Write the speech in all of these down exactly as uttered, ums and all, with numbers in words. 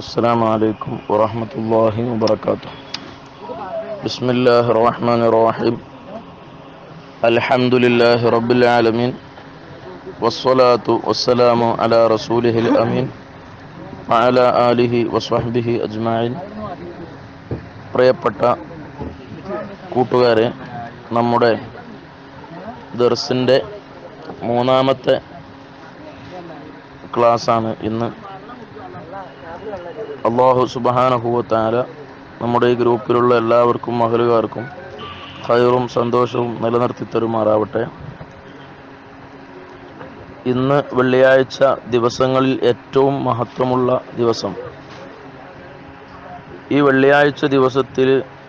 السلام عليكم ورحمة الله وبركاته. بسم الله الرحمن الرحيم. الحمد لله رب العالمين، والصلاة والسلام على رسوله الأمين وعلى آله وصحبه أجمعين. പ്രിയപ്പെട്ട കൂട്ടുകാരെ, നമ്മുടെ ദർസിൻ്റെ മൂന്നാമത്തെ ക്ലാസ്സാണ് ഇന്ന്. അല്ലാഹു സുബ്ഹാനഹു വ തആല നമ്മുടെ ഈ ഗ്രൂപ്പിലുള്ള എല്ലാവർക്കും മഹലുകാർക്കും ഖൈറും സന്തോഷവും നിലനിർത്തി തരുമാറാവട്ടെ. ഇന്ന് വെള്ളിയാഴ്ച ദിവസങ്ങളിൽ ഏറ്റവും മഹത്വമുള്ള ദിവസം. ഈ വെള്ളിയാഴ്ച ദിവസത്തിൽ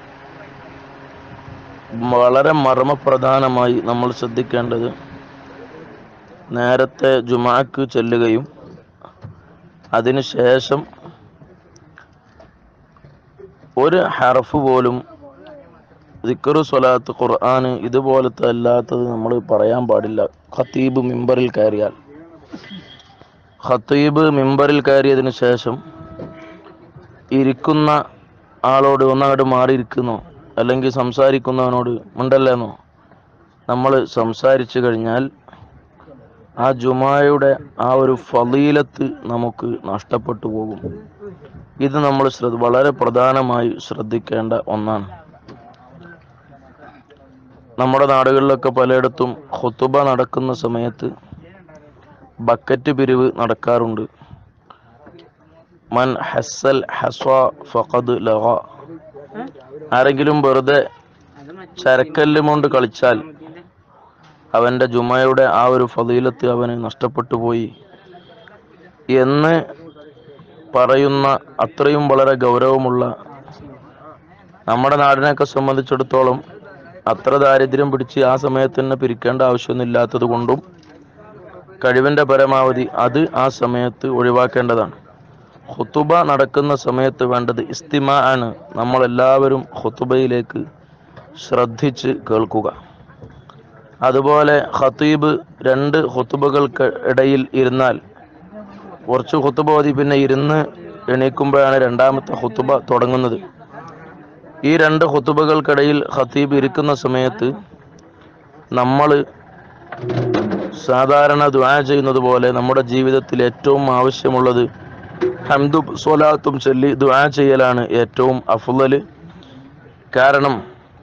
വളരെ മർമ്മപ്രധാനമായി നമ്മൾ ശ്രദ്ധിക്കേണ്ടത് നേരത്തെ ജുമാക്ക് ചെല്ലുകയും അതിനുശേഷം ഒരു ഹർഫ് പോലും ദിക്ർ, സ്വലാത്ത്, ഖുർആൻ ഇതുപോലത്തെ അല്ലാത്തത് നമ്മൾ പറയാൻ പാടില്ല. ഖത്തീബ് മിമ്പറിൽ കയറിയാൽ ഖത്തീബ് മിമ്പറിൽ കയറിയതിനു ശേഷം ഇരിക്കുന്ന ആളോട് ഒന്നങ്ങോട്ട് മാറിയിരിക്കുന്നോ, അല്ലെങ്കിൽ സംസാരിക്കുന്നവനോട് ഉണ്ടല്ലേന്നോ നമ്മൾ സംസാരിച്ചു കഴിഞ്ഞാൽ ആ ജുമായുടെ ആ ഒരു ഫളീലത്ത് നമുക്ക് നഷ്ടപ്പെട്ടു പോകും. ഇത് നമ്മൾ ശ്രദ്ധ വളരെ പ്രധാനമായി ശ്രദ്ധിക്കേണ്ട ഒന്നാണ്. നമ്മുടെ നാടുകളിലൊക്കെ പലയിടത്തും ഖുതുബ നടക്കുന്ന സമയത്ത് ബക്കറ്റ് പിരിവ് നടക്കാറുണ്ട്. മൻ ഹസ്സൽ ഹസ്വ ഫഖദ് ലഗ. ആരെങ്കിലും വെറുതെ ചരക്കല്ലും കൊണ്ട് കളിച്ചാൽ അവൻ്റെ ജുമയുടെ ആ ഒരു ഫളീലത്ത് അവന് നഷ്ടപ്പെട്ടു പോയി എന്ന് പറയുന്ന അത്രയും വളരെ ഗൗരവമുള്ള, നമ്മുടെ നാടിനെയൊക്കെ സംബന്ധിച്ചിടത്തോളം അത്ര ദാരിദ്ര്യം പിടിച്ച് ആ സമയത്ത് തന്നെ പിരിക്കേണ്ട ആവശ്യമൊന്നുമില്ലാത്തത് കൊണ്ടും കഴിവിൻ്റെ പരമാവധി അത് ആ സമയത്ത് ഒഴിവാക്കേണ്ടതാണ്. ഖുതുബ നടക്കുന്ന സമയത്ത് വേണ്ടത് ഇസ്തിമാ ആണ്. നമ്മളെല്ലാവരും ഖുതുബയിലേക്ക് ശ്രദ്ധിച്ച് കേൾക്കുക. അതുപോലെ ഖതീബ് രണ്ട് ഖുതുബകൾക്ക് ഇടയിൽ ഇരുന്നാൽ, കുറച്ച് ഖുതുബ ഓതി പിന്നെ ഇരുന്ന് എണീക്കുമ്പോഴാണ് രണ്ടാമത്തെ ഖുതുബ തുടങ്ങുന്നത്. ഈ രണ്ട് ഖുതുബകൾക്കിടയിൽ ഖതീബ് ഇരിക്കുന്ന സമയത്ത് നമ്മൾ സാധാരണ ദുആ ചെയ്യുന്നത് പോലെ നമ്മുടെ ജീവിതത്തിൽ ഏറ്റവും ആവശ്യമുള്ളത് ഹംദും സ്വലാത്തും ചൊല്ലി ദുആ ചെയ്യലാണ് ഏറ്റവും അഫ്ളൽ. കാരണം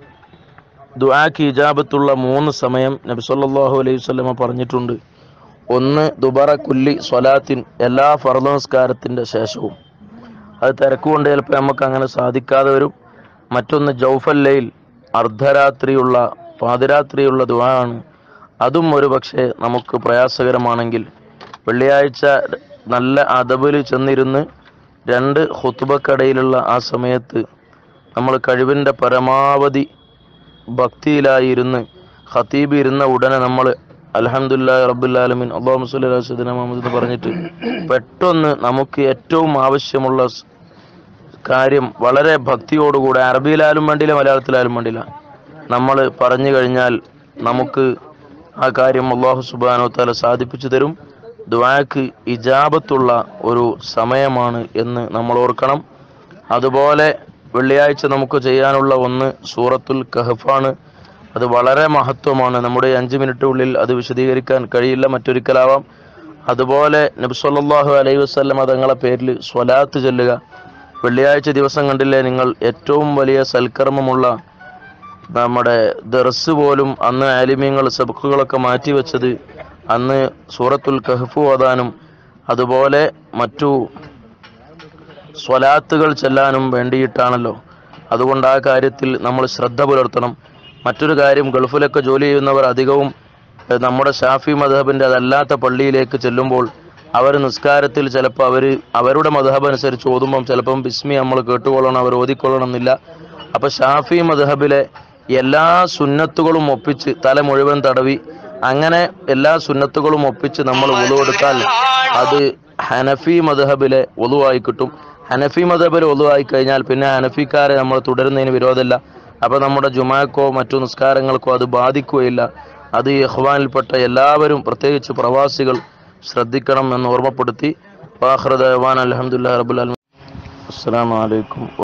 ദുആക്ക് ഇജാബത്തുള്ള മൂന്ന് സമയം നബി സല്ലല്ലാഹു അലൈഹി വസല്ലമ പറഞ്ഞിട്ടുണ്ട്. ഒന്ന് ദുബറ കുല്ലി സ്വലാത്തിൻ, എല്ലാ ഫർദ് നമസ്കാരത്തിൻ്റെ ശേഷവും. അത് തിരക്കുകൊണ്ട് ചിലപ്പോൾ നമുക്ക് അങ്ങനെ സാധിക്കാതെ വരും. മറ്റൊന്ന് ജൗഫൽ ലൈൽ, അർദ്ധരാത്രിയുള്ള പാതിരാത്രിയുള്ള ദുആ ആണ്. അതും ഒരു പക്ഷേ നമുക്ക് പ്രയാസകരമാണെങ്കിൽ വെള്ളിയാഴ്ച നല്ല അദബിൽ ചെന്നിരുന്ന് രണ്ട് ഖുതുബക്കടയിലുള്ള ആ സമയത്ത് നമ്മൾ കഴിവിൻ്റെ പരമാവധി ഭക്തിയിലായിരുന്ന് ഖതീബ് ഇരുന്ന ഉടനെ നമ്മൾ അൽഹംദുലില്ലാഹി റബ്ബിൽ ആലമീൻ അല്ലാഹുമ്മ സ്വല്ലി അലാ സയ്യിദിനാ മുഹമ്മദ് എന്ന് പറഞ്ഞിട്ട് പെട്ടെന്ന് നമുക്ക് ഏറ്റവും ആവശ്യമുള്ള കാര്യം വളരെ ഭക്തിയോടുകൂടെ, അറബിയിലായാലും വേണ്ടില്ല മലയാളത്തിലായാലും വേണ്ടില്ല, നമ്മൾ പറഞ്ഞു കഴിഞ്ഞാൽ നമുക്ക് ആ കാര്യം അല്ലാഹു സുബ്ഹാനഹു വ തആല സാധിപ്പിച്ചു തരും. ദുആക്ക് ഇജാബത്തുള്ള ഒരു സമയമാണ് എന്ന് നമ്മൾ ഓർക്കണം. അതുപോലെ വെള്ളിയാഴ്ച നമുക്ക് ചെയ്യാനുള്ള ഒന്ന് സൂറത്തുൽ കഹ്ഫാണ്. അത് വളരെ മഹത്വമാണ്. നമ്മുടെ അഞ്ച് മിനിറ്റ് ഉള്ളിൽ അത് വിശദീകരിക്കാൻ കഴിയില്ല, മറ്റൊരിക്കലാവാം. അതുപോലെ നബി സല്ലല്ലാഹു അലൈഹി വസല്ലം തങ്ങളുടെ പേരിൽ സ്വലാത്ത് ചൊല്ലുക. വെള്ളിയാഴ്ച ദിവസം കണ്ടില്ലേ നിങ്ങൾ, ഏറ്റവും വലിയ സൽക്കർമ്മമുള്ള നമ്മുടെ ദർസ് പോലും അന്ന് ആലിമീങ്ങൾ സബ്ഖുകളൊക്കെ മാറ്റിവെച്ചത് അന്ന് സൂറത്തുൽ കഹ്ഫ് ഓതാനും അതുപോലെ മറ്റു സ്വലാത്തുകൾ ചെല്ലാനും വേണ്ടിയിട്ടാണല്ലോ. അതുകൊണ്ട് ആ കാര്യത്തിൽ നമ്മൾ ശ്രദ്ധ പുലർത്തണം. മറ്റൊരു കാര്യം, ഗൾഫിലൊക്കെ ജോലി ചെയ്യുന്നവർ അധികവും നമ്മുടെ ഷാഫി മദ്ഹബിൻ്റെ അതല്ലാത്ത പള്ളിയിലേക്ക് ചെല്ലുമ്പോൾ അവർ നിസ്കാരത്തിൽ ചിലപ്പോൾ അവർ അവരുടെ മദ്ഹബ് അനുസരിച്ച് ഓതുമ്പം ചിലപ്പം ബിസ്മി നമ്മൾ കേട്ടുകൊള്ളണം, അവർ ഓതിക്കൊള്ളണം എന്നില്ല. അപ്പോൾ ഷാഫി മദ്ഹബിലെ എല്ലാ സുന്നത്തുകളും ഒപ്പിച്ച് തല മുഴുവൻ തടവി അങ്ങനെ എല്ലാ സുന്നത്തുകളും ഒപ്പിച്ച് നമ്മൾ വുളു എടുത്താൽ അത് ഹനഫി മദ്ഹബിലെ വുളുവായി കിട്ടും. ഹനഫി മദ്ഹബിലെ വുളുവായി കഴിഞ്ഞാൽ പിന്നെ ഹനഫിക്കാരെ നമ്മൾ തുടരുന്നതിന് വിരോധമില്ല. അപ്പോൾ നമ്മുടെ ജുമാക്കോ മറ്റു നിസ്കാരങ്ങൾക്കോ അത് ബാധിക്കുകയില്ല. അത് ഇഖ്വാനിൽപ്പെട്ട എല്ലാവരും, പ്രത്യേകിച്ച് പ്രവാസികൾ ശ്രദ്ധിക്കണം എന്ന് ഓർമ്മപ്പെടുത്തി. വാഖിറു ദഅ്വാനാ അൽഹംദുലില്ലാഹി റബ്ബിൽ ആലമീൻ. അസ്സലാമു അലൈക്കും.